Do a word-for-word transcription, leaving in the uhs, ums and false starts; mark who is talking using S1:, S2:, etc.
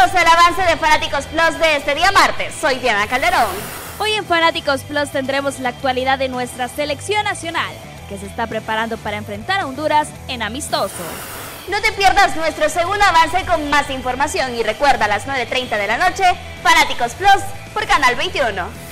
S1: Bienvenidos al avance de Fanáticos Plus de este día martes. Soy Diana Calderón.
S2: Hoy en Fanáticos Plus tendremos la actualidad de nuestra selección nacional, que se está preparando para enfrentar a Honduras en amistoso.
S1: No te pierdas nuestro segundo avance con más información y recuerda a las nueve treinta de la noche, Fanáticos Plus por Canal veintiuno.